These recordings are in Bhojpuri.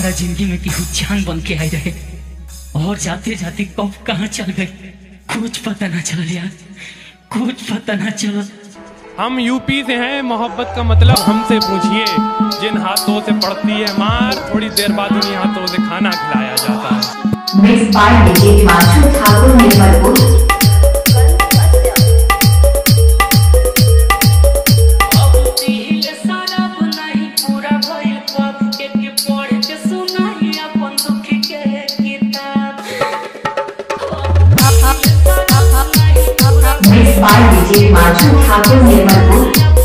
हमारा जिंदगी में केहू जान बन के आई रहे और जाते जाते कब कहाँ चल गए कुछ पता ना चल यार, कुछ पता ना चल। हम यूपी से हैं, मोहब्बत का मतलब हमसे पूछिए। जिन हाथों से पड़ती है मार, थोड़ी देर बाद उन्हीं हाथों से खाना खिलाया जाता है। Mix by DJ Himanshu Thakur Nirmalpur. By DJ Himanshu Thakur Nirmalpur.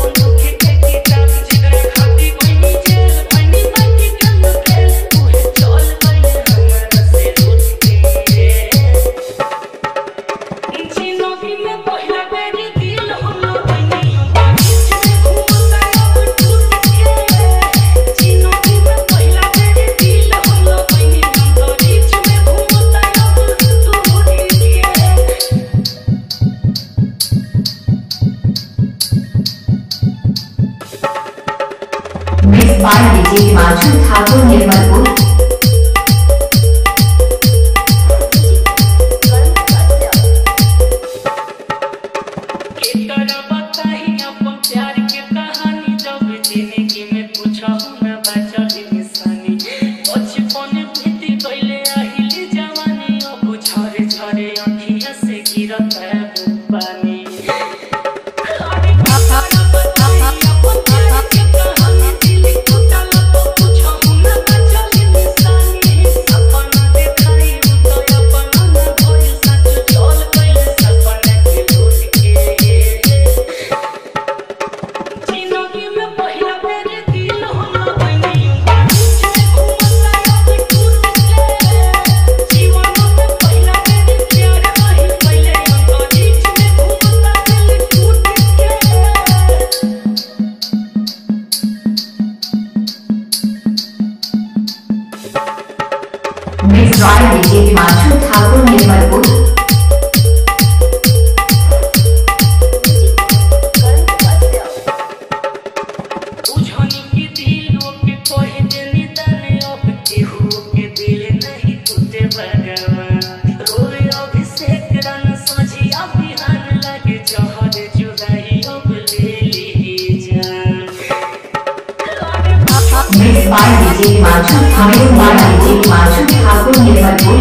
By DJ Himanshu Thakur Nirmalpur. Mix रॉय DJ Himanshu Thakur Nirmalpur. Mix by DJ Himanshu Thakur Nirmalpur.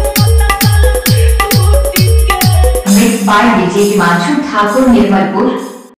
By DJ Himanshu Thakur Nirmalpur.